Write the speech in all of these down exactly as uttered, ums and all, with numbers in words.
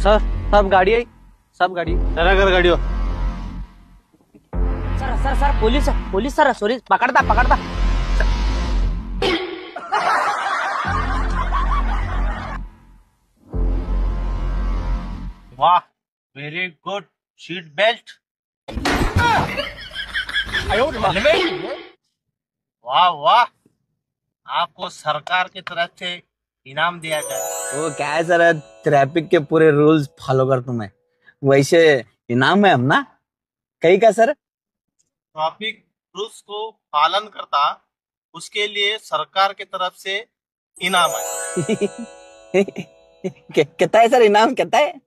Sir सब गाड़ी आई, सब गाड़ी जरा कर गाड़ी हो। Sir sir sir police police sir sorry पकड़ता पकड़ता। वाह वेरी गुड सीट बेल्ट। वाह वाह आपको सरकार की तरफ से इनाम दिया जाए। वो क्या है सर, ट्रैफिक के पूरे रूल्स फॉलो कर तुम्हें, वैसे इनाम है हम ना कहीं का सर। ट्रैफिक रूल्स को पालन करता उसके लिए सरकार की तरफ से इनाम है। कितना है सर इनाम, कितना है?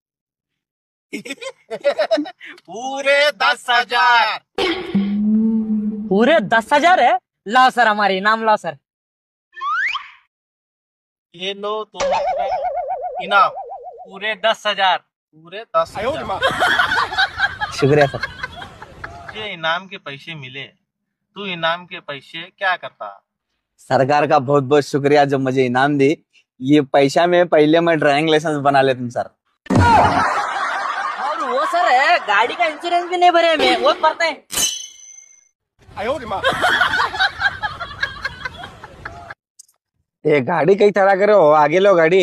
पूरे दस हजार। पूरे दस हजार है। लाओ सर हमारे इनाम लाओ सर। ये लो तो इनाम पूरे दस हजार। पूरे दस हजार। शुक्रिया सर। ये इनाम के पैसे मिले, तू इनाम के पैसे क्या करता? सरकार का बहुत बहुत शुक्रिया जो मुझे इनाम दी। ये पैसा में पहले मैं ड्राइविंग लाइसेंस बना लेता हूँ सर। और वो सर है गाड़ी का इंश्योरेंस भी नहीं भरे मैं, वो भरते हैं। ये गाड़ी कहीं खड़ा करो, आगे लो गाड़ी।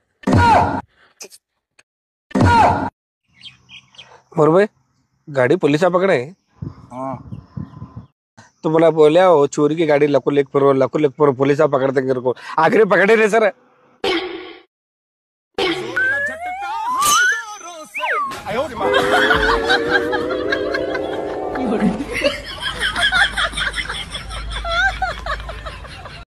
और भाई गाड़ी पुलिस पकड़े। हाँ तो बोला बोलिया वो चोरी की गाड़ी लको लेक पर लको लेक पर पुलिस पकड़ते को आखिर पकड़े नहीं सर।